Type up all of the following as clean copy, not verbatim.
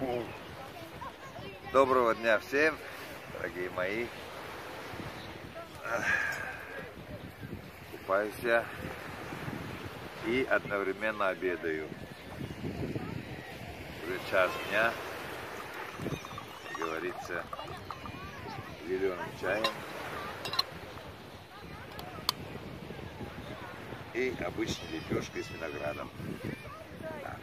Доброго дня всем, дорогие мои. Купаюсь я и одновременно обедаю. Уже час дня, как говорится, зеленым чаем и обычной лепешкой с виноградом. Да.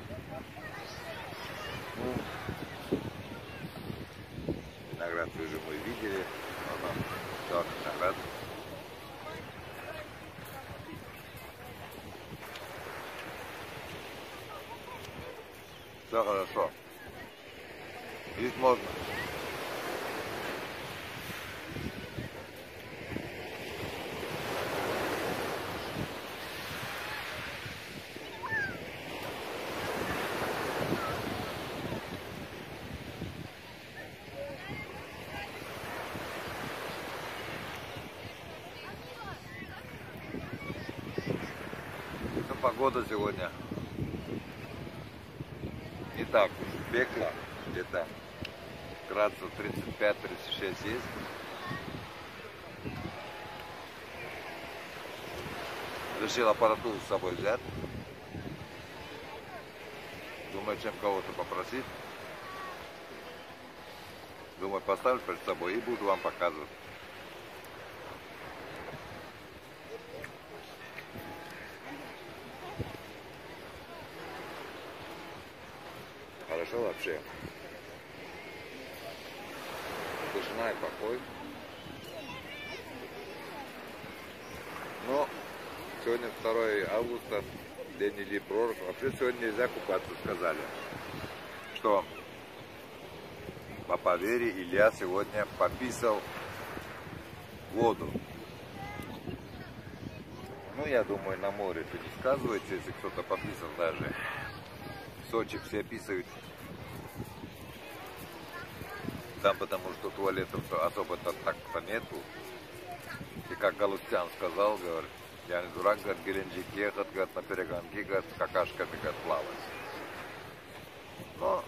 Виноград вы уже мой видели, вот виноград. Все хорошо. Есть можно. Ну, погода сегодня не так уж пекло, где-то градусов 35-36 есть. Решил аппаратуру с собой взять. Думаю, чем кого-то попросить. Думаю, поставлю перед собой и буду вам показывать. Хорошо вообще. Тишина и покой. Но сегодня 2 августа, день Ильи Пророка. Вообще сегодня нельзя купаться, сказали. Что по поверье Илья сегодня пописал воду. Ну, я думаю, на море это не сказывается, если кто-то пописал даже. В Сочи все писают. Там потому что туалетов особо-то так-то нету. И как Галустян сказал, говорит, я не дурак, говорит, Геленджик ехать, говорит, на перегонки, говорит, с какашками, говорит, плавать. Но,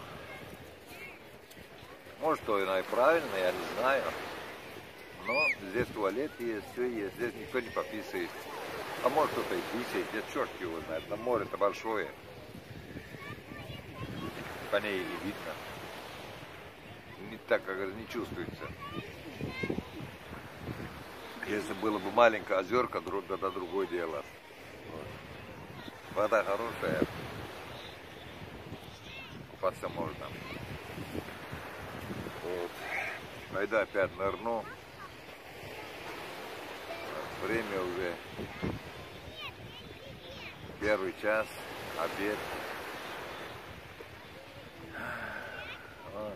может, то и правильно, я не знаю. Но здесь туалет есть, все есть, здесь никто не пописает. А может, кто-то и писает, здесь черт его знает, но море-то большое. По ней не видно. Не так, как говорится, не чувствуется. Если было бы маленькое озерко, тогда другое дело. Вот. Вода хорошая. Купаться можно. Вот. Пойду опять нырну. Время уже 1 час, обед. Вот.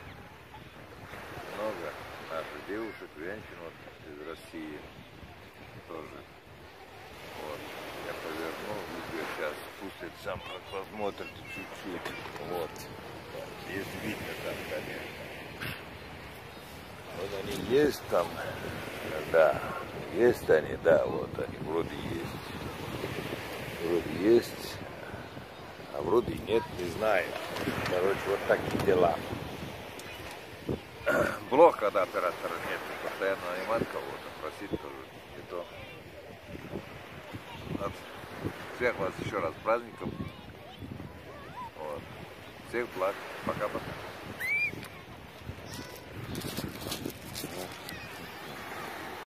Много наших девушек, женщин вот, из России тоже. Вот. Я поверну, видео сейчас спустится, сам посмотрите чуть-чуть. Вот. Есть видно там, конечно. Вот они есть там. Да. Есть они, да, вот они вроде есть. Вроде есть. А вроде нет, не знаю. Короче, вот такие дела. Плохо, когда оператора нет, постоянно нанимать кого-то, просить тоже. И то. Вот. Всех вас еще раз с праздником. Вот. Всех благ. Пока-пока.